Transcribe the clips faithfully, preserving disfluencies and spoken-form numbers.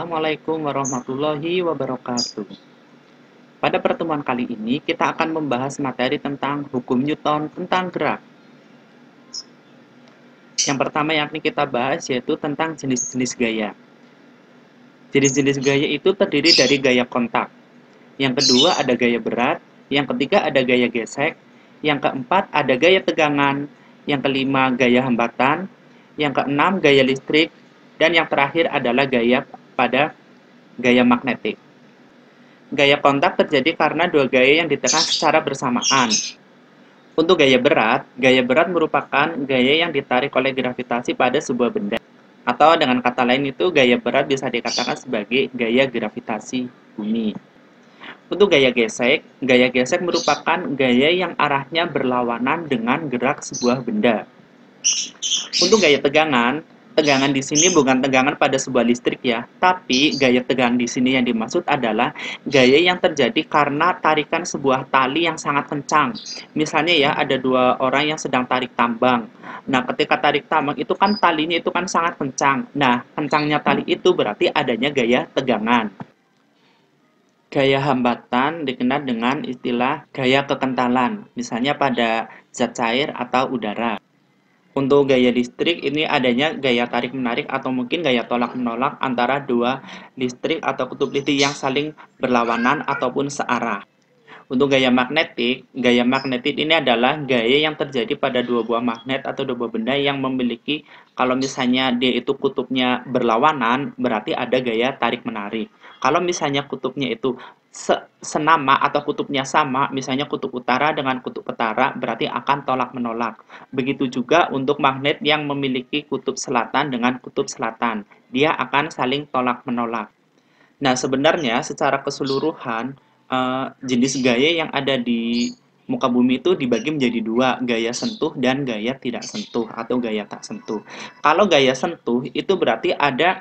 Assalamualaikum warahmatullahi wabarakatuh. Pada pertemuan kali ini, kita akan membahas materi tentang hukum Newton tentang gerak. Yang pertama yang akan kita bahas yaitu tentang jenis-jenis gaya. Jenis-jenis gaya itu terdiri dari gaya kontak. Yang kedua ada gaya berat. Yang ketiga ada gaya gesek. Yang keempat ada gaya tegangan. Yang kelima gaya hambatan. Yang keenam gaya listrik. Dan yang terakhir adalah gaya pada gaya magnetik. Gaya kontak terjadi karena dua gaya yang ditekan secara bersamaan. Untuk gaya berat, gaya berat merupakan gaya yang ditarik oleh gravitasi pada sebuah benda. Atau dengan kata lain itu gaya berat bisa dikatakan sebagai gaya gravitasi bumi. Untuk gaya gesek, gaya gesek merupakan gaya yang arahnya berlawanan dengan gerak sebuah benda. Untuk gaya tegangan, tegangan di sini bukan tegangan pada sebuah listrik ya, tapi gaya tegangan di sini yang dimaksud adalah gaya yang terjadi karena tarikan sebuah tali yang sangat kencang. Misalnya ya, ada dua orang yang sedang tarik tambang. Nah, ketika tarik tambang itu kan talinya itu kan sangat kencang. Nah, kencangnya tali itu berarti adanya gaya tegangan. Gaya hambatan dikenal dengan istilah gaya kekentalan, misalnya pada zat cair atau udara. Untuk gaya listrik ini adanya gaya tarik-menarik atau mungkin gaya tolak-menolak antara dua listrik atau kutub listrik yang saling berlawanan ataupun searah. Untuk gaya magnetik, gaya magnetik ini adalah gaya yang terjadi pada dua buah magnet atau dua buah benda yang memiliki, kalau misalnya dia itu kutubnya berlawanan, berarti ada gaya tarik-menarik. Kalau misalnya kutubnya itu senama atau kutubnya sama, misalnya kutub utara dengan kutub utara, berarti akan tolak-menolak. Begitu juga untuk magnet yang memiliki kutub selatan dengan kutub selatan, dia akan saling tolak-menolak. Nah, sebenarnya secara keseluruhan, Uh, jenis gaya yang ada di muka bumi itu dibagi menjadi dua, gaya sentuh dan gaya tidak sentuh atau gaya tak sentuh. Kalau gaya sentuh itu berarti ada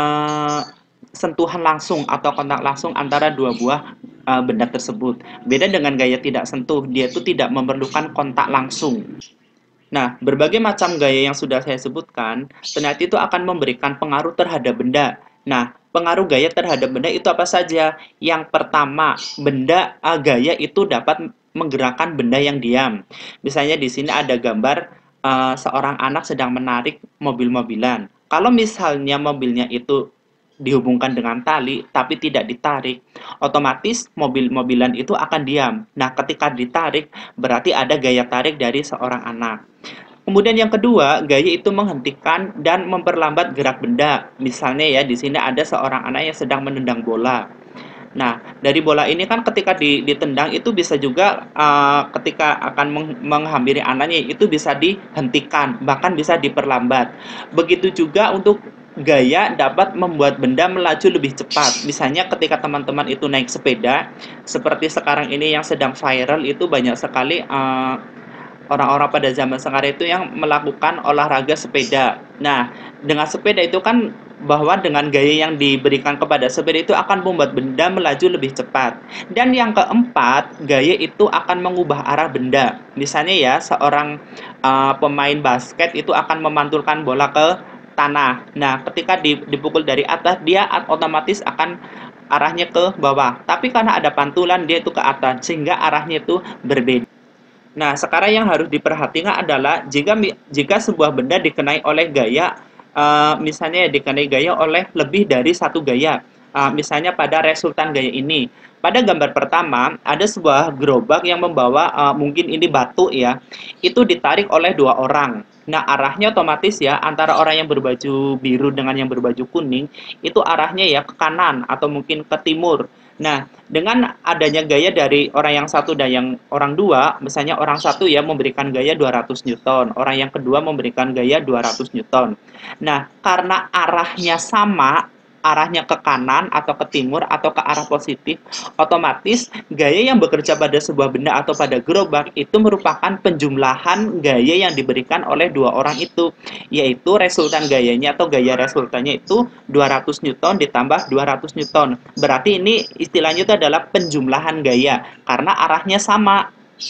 uh, sentuhan langsung atau kontak langsung antara dua buah uh, benda tersebut. Beda dengan gaya tidak sentuh, dia itu tidak memerlukan kontak langsung. Nah, berbagai macam gaya yang sudah saya sebutkan, ternyata itu akan memberikan pengaruh terhadap benda. Nah, pengaruh gaya terhadap benda itu apa saja? Yang pertama, benda uh, gaya itu dapat menggerakkan benda yang diam. Misalnya di sini ada gambar uh, seorang anak sedang menarik mobil-mobilan. Kalau misalnya mobilnya itu dihubungkan dengan tali tapi tidak ditarik, otomatis mobil-mobilan itu akan diam. Nah, ketika ditarik berarti ada gaya tarik dari seorang anak. Kemudian yang kedua, gaya itu menghentikan dan memperlambat gerak benda. Misalnya ya, di sini ada seorang anak yang sedang menendang bola. Nah, dari bola ini kan ketika ditendang itu bisa juga uh, ketika akan meng menghampiri anaknya itu bisa dihentikan, bahkan bisa diperlambat. Begitu juga untuk gaya dapat membuat benda melaju lebih cepat. Misalnya ketika teman-teman itu naik sepeda, seperti sekarang ini yang sedang viral itu banyak sekali uh, orang-orang pada zaman sekarang itu yang melakukan olahraga sepeda. Nah, dengan sepeda itu kan bahwa dengan gaya yang diberikan kepada sepeda itu akan membuat benda melaju lebih cepat. Dan yang keempat, gaya itu akan mengubah arah benda. Misalnya ya, seorang uh, pemain basket itu akan memantulkan bola ke tanah. Nah, ketika dipukul dari atas, dia otomatis akan arahnya ke bawah. Tapi karena ada pantulan, dia itu ke atas, sehingga arahnya itu berbeda. Nah, sekarang yang harus diperhatikan adalah jika jika sebuah benda dikenai oleh gaya, uh, misalnya dikenai gaya oleh lebih dari satu gaya, uh, misalnya pada resultan gaya ini. Pada gambar pertama, ada sebuah gerobak yang membawa uh, mungkin ini batu ya, itu ditarik oleh dua orang. Nah, arahnya otomatis ya, antara orang yang berbaju biru dengan yang berbaju kuning, itu arahnya ya ke kanan atau mungkin ke timur. Nah, dengan adanya gaya dari orang yang satu dan yang orang dua, misalnya orang satu ya memberikan gaya dua ratus newton, orang yang kedua memberikan gaya dua ratus newton. Nah, karena arahnya sama, arahnya ke kanan atau ke timur atau ke arah positif, otomatis gaya yang bekerja pada sebuah benda atau pada gerobak itu merupakan penjumlahan gaya yang diberikan oleh dua orang itu, yaitu resultan gayanya atau gaya resultannya itu dua ratus newton ditambah dua ratus newton. Berarti ini istilahnya itu adalah penjumlahan gaya karena arahnya sama.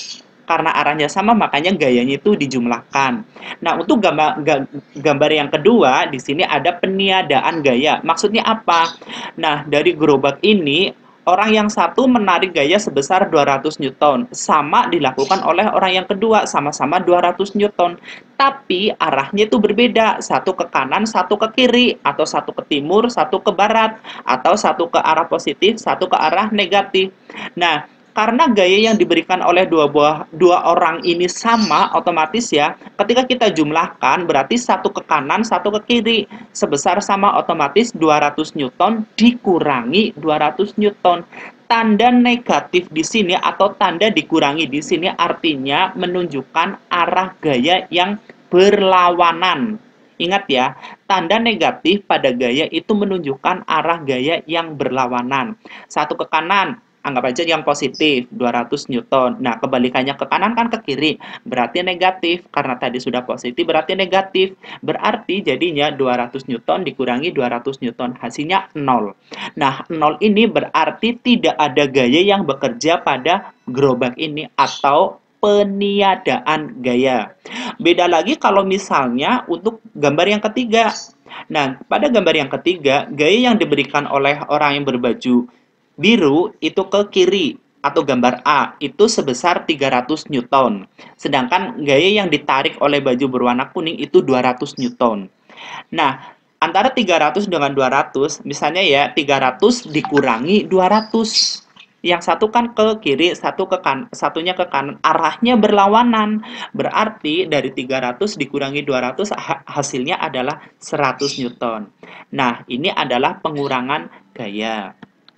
karena arahnya sama makanya gayanya itu dijumlahkan. Nah, untuk gambar gambar yang kedua di sini ada peniadaan gaya. Maksudnya apa? Nah, dari gerobak ini orang yang satu menarik gaya sebesar dua ratus newton, sama dilakukan oleh orang yang kedua, sama-sama dua ratus newton. Tapi arahnya itu berbeda, satu ke kanan, satu ke kiri, atau satu ke timur, satu ke barat, atau satu ke arah positif, satu ke arah negatif. Nah, karena gaya yang diberikan oleh dua buah dua orang ini sama, otomatis ya, ketika kita jumlahkan berarti satu ke kanan, satu ke kiri, sebesar sama, otomatis dua ratus newton dikurangi dua ratus newton. Tanda negatif di sini atau tanda dikurangi di sini artinya menunjukkan arah gaya yang berlawanan. Ingat ya, tanda negatif pada gaya itu menunjukkan arah gaya yang berlawanan. Satu ke kanan, anggap aja yang positif, dua ratus newton. Nah, kebalikannya ke kanan kan ke kiri, berarti negatif. Karena tadi sudah positif, berarti negatif. Berarti jadinya dua ratus newton dikurangi dua ratus newton, hasilnya nol. Nah, nol ini berarti tidak ada gaya yang bekerja pada gerobak ini atau peniadaan gaya. Beda lagi kalau misalnya untuk gambar yang ketiga. Nah, pada gambar yang ketiga, gaya yang diberikan oleh orang yang berbaju biru itu ke kiri atau gambar A itu sebesar tiga ratus newton. Sedangkan gaya yang ditarik oleh baju berwarna kuning itu dua ratus newton. Nah, antara tiga ratus dengan dua ratus, misalnya ya tiga ratus dikurangi dua ratus. Yang satu kan ke kiri, satu ke kan, satunya ke kanan, arahnya berlawanan. Berarti dari tiga ratus dikurangi dua ratus hasilnya adalah seratus newton. Nah, ini adalah pengurangan gaya.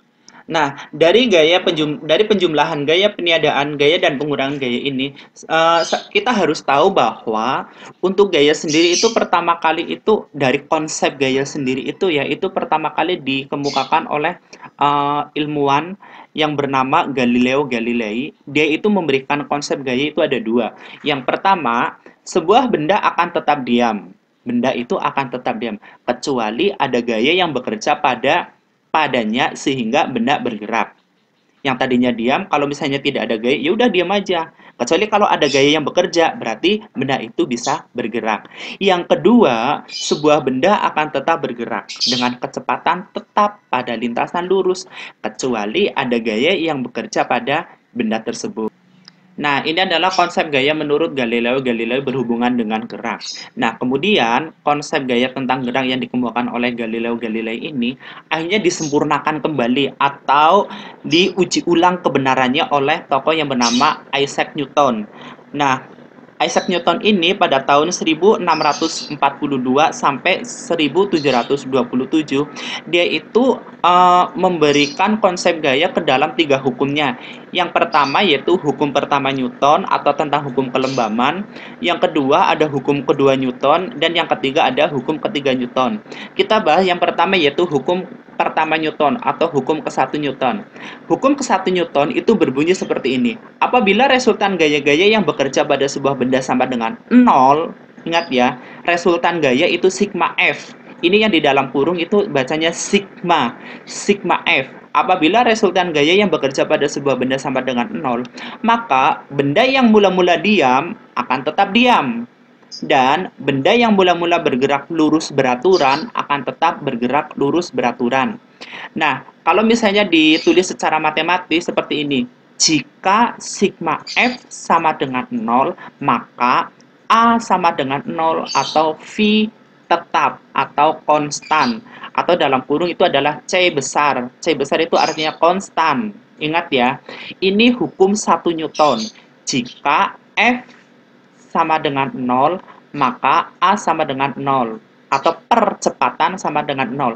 Nah, dari gaya penjum dari penjumlahan gaya, peniadaan gaya, dan pengurangan gaya ini, uh, kita harus tahu bahwa untuk gaya sendiri itu pertama kali itu dari konsep gaya sendiri itu yaitu pertama kali dikemukakan oleh uh, ilmuwan yang bernama Galileo Galilei. Dia itu memberikan konsep gaya itu ada dua. Yang pertama, sebuah benda akan tetap diam. Benda itu akan tetap diam kecuali ada gaya yang bekerja pada padanya sehingga benda bergerak. Yang tadinya diam, kalau misalnya tidak ada gaya, ya udah diam aja. Kecuali kalau ada gaya yang bekerja, berarti benda itu bisa bergerak. Yang kedua, sebuah benda akan tetap bergerak dengan kecepatan tetap pada lintasan lurus, kecuali ada gaya yang bekerja pada benda tersebut. Nah, ini adalah konsep gaya menurut Galileo Galilei berhubungan dengan gerak. Nah, kemudian konsep gaya tentang gerak yang dikemukakan oleh Galileo Galilei ini akhirnya disempurnakan kembali atau diuji ulang kebenarannya oleh tokoh yang bernama Isaac Newton. Nah, Isaac Newton ini pada tahun seribu enam ratus empat puluh dua sampai seribu tujuh ratus dua puluh tujuh, dia itu uh, memberikan konsep gaya ke dalam tiga hukumnya. Yang pertama yaitu hukum pertama Newton atau tentang hukum kelembaman. Yang kedua ada hukum kedua Newton, dan yang ketiga ada hukum ketiga Newton. Kita bahas yang pertama yaitu hukum pertama Newton atau hukum ke satu Newton. Hukum ke satu Newton itu berbunyi seperti ini. Apabila resultan gaya-gaya yang bekerja pada sebuah benda sama dengan nol, ingat ya, resultan gaya itu sigma F. Ini yang di dalam kurung itu bacanya sigma, sigma F. Apabila resultan gaya yang bekerja pada sebuah benda sama dengan nol, maka benda yang mula-mula diam akan tetap diam. Dan benda yang mula-mula bergerak lurus beraturan akan tetap bergerak lurus beraturan. Nah, kalau misalnya ditulis secara matematis seperti ini. Jika sigma F sama dengan nol, maka A sama dengan nol atau V tetap atau konstan. Atau dalam kurung itu adalah C besar. C besar itu artinya konstan. Ingat ya, ini hukum satu Newton. Jika F sama dengan nol, maka A sama dengan nol. Atau percepatan sama dengan nol.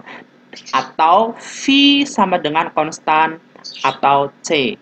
Atau V sama dengan konstan atau C.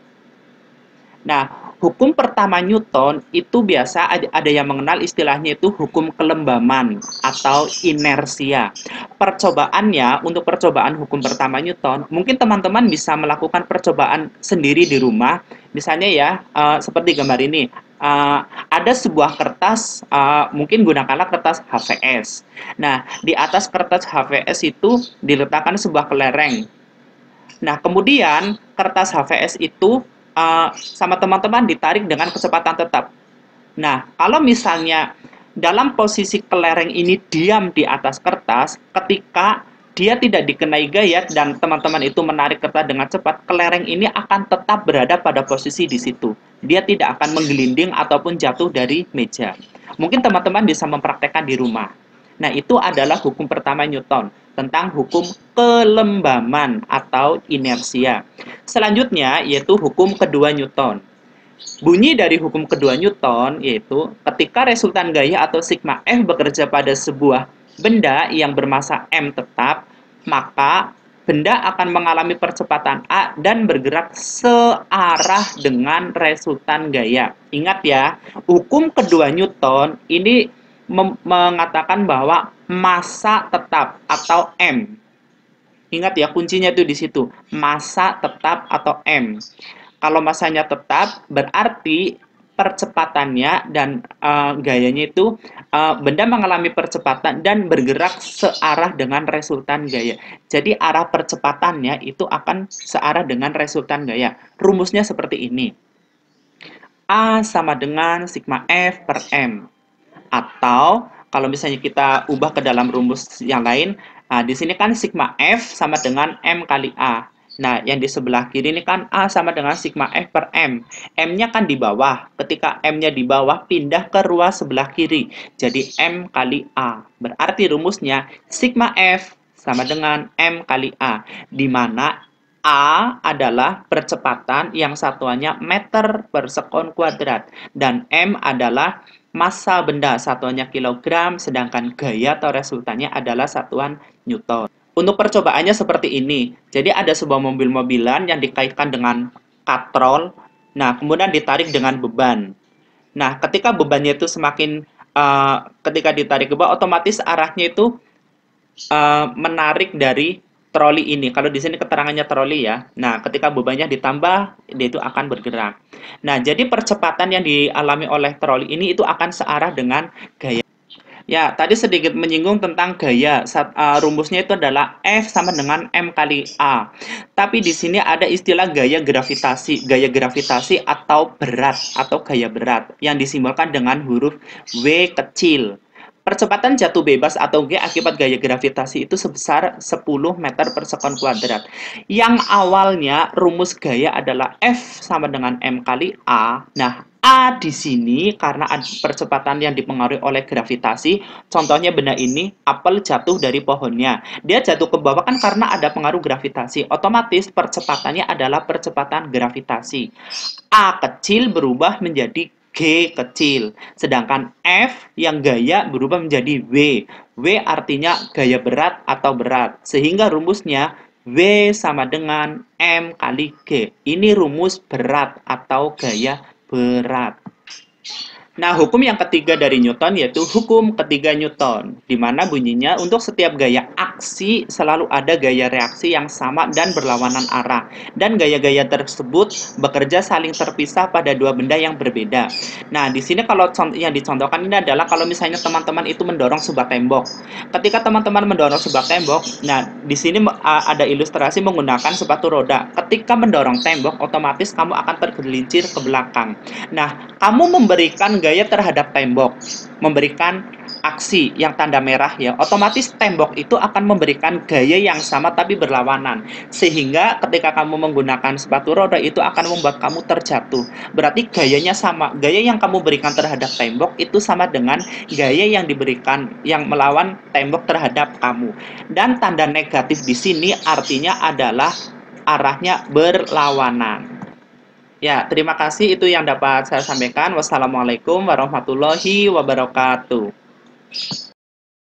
Nah, hukum pertama Newton itu biasa ada yang mengenal istilahnya itu hukum kelembaman atau inersia. Percobaannya, untuk percobaan hukum pertama Newton, mungkin teman-teman bisa melakukan percobaan sendiri di rumah. Misalnya ya, uh, seperti gambar ini. Uh, ada sebuah kertas, uh, mungkin gunakanlah kertas H V S. Nah, di atas kertas H V S itu diletakkan sebuah kelereng. Nah, kemudian kertas H V S itu uh, sama teman-teman ditarik dengan kecepatan tetap. Nah, kalau misalnya dalam posisi kelereng ini diam di atas kertas, ketika dia tidak dikenai gaya dan teman-teman itu menarik kertas dengan cepat, kelereng ini akan tetap berada pada posisi di situ. Dia tidak akan menggelinding ataupun jatuh dari meja. Mungkin teman-teman bisa mempraktekkan di rumah. Nah, itu adalah hukum pertama Newton tentang hukum kelembaman atau inersia. Selanjutnya yaitu hukum kedua Newton. Bunyi dari hukum kedua Newton yaitu ketika resultan gaya atau sigma F bekerja pada sebuah benda yang bermassa M tetap, maka benda akan mengalami percepatan A dan bergerak searah dengan resultan gaya. Ingat ya, hukum kedua Newton ini mengatakan bahwa massa tetap atau M. Ingat ya, kuncinya itu di situ, massa tetap atau M. Kalau massanya tetap, berarti percepatannya dan uh, gayanya itu uh, benda mengalami percepatan dan bergerak searah dengan resultan gaya. Jadi arah percepatannya itu akan searah dengan resultan gaya. Rumusnya seperti ini. A sama dengan sigma F per M. Atau kalau misalnya kita ubah ke dalam rumus yang lain, nah, di sini kan sigma F sama dengan M kali A. Nah, yang di sebelah kiri ini kan A sama dengan sigma F per M. M-nya kan di bawah. Ketika M-nya di bawah, pindah ke ruas sebelah kiri. Jadi M kali A. Berarti rumusnya sigma F sama dengan M kali A. Di mana A adalah percepatan yang satuannya meter per sekon kuadrat. Dan M adalah massa benda, satuannya kilogram, sedangkan gaya atau resultannya adalah satuan Newton. Untuk percobaannya seperti ini. Jadi ada sebuah mobil-mobilan yang dikaitkan dengan katrol. Nah, kemudian ditarik dengan beban. Nah, ketika bebannya itu semakin uh, ketika ditarik ke bawah, otomatis arahnya itu uh, menarik dari troli ini. Kalau di sini keterangannya troli ya. Nah, ketika bebannya ditambah, dia itu akan bergerak. Nah, jadi percepatan yang dialami oleh troli ini itu akan searah dengan gaya. Ya, tadi sedikit menyinggung tentang gaya. Saat, uh, rumusnya itu adalah F sama dengan M kali A. Tapi di sini ada istilah gaya gravitasi. Gaya gravitasi atau berat, atau gaya berat, yang disimbolkan dengan huruf W kecil. Percepatan jatuh bebas atau G akibat gaya gravitasi itu sebesar sepuluh meter per sekon kuadrat. Yang awalnya rumus gaya adalah F sama dengan M kali A. Nah, A di sini karena ada percepatan yang dipengaruhi oleh gravitasi. Contohnya benda ini, apel jatuh dari pohonnya. Dia jatuh ke bawah kan karena ada pengaruh gravitasi. Otomatis percepatannya adalah percepatan gravitasi. A kecil berubah menjadi G kecil. Sedangkan F yang gaya berubah menjadi W. W artinya gaya berat atau berat. Sehingga rumusnya W sama dengan M kali G. Ini rumus berat atau gaya berat. Nah, hukum yang ketiga dari Newton yaitu hukum ketiga Newton, di mana bunyinya untuk setiap gaya aksi selalu ada gaya reaksi yang sama dan berlawanan arah. Dan gaya-gaya tersebut bekerja saling terpisah pada dua benda yang berbeda. Nah, di sini kalau yang dicontohkan ini adalah kalau misalnya teman-teman itu mendorong sebuah tembok. Ketika teman-teman mendorong sebuah tembok, nah di sini ada ilustrasi menggunakan sepatu roda. Ketika mendorong tembok, otomatis kamu akan tergelincir ke belakang. Nah, kamu memberikan gaya terhadap tembok, memberikan aksi yang tanda merah ya, otomatis tembok itu akan memberikan gaya yang sama tapi berlawanan. Sehingga ketika kamu menggunakan sepatu roda itu akan membuat kamu terjatuh. Berarti gayanya sama. Gaya yang kamu berikan terhadap tembok itu sama dengan gaya yang diberikan yang melawan tembok terhadap kamu. Dan tanda negatif di sini artinya adalah arahnya berlawanan. Ya, terima kasih itu yang dapat saya sampaikan. Wassalamualaikum warahmatullahi wabarakatuh.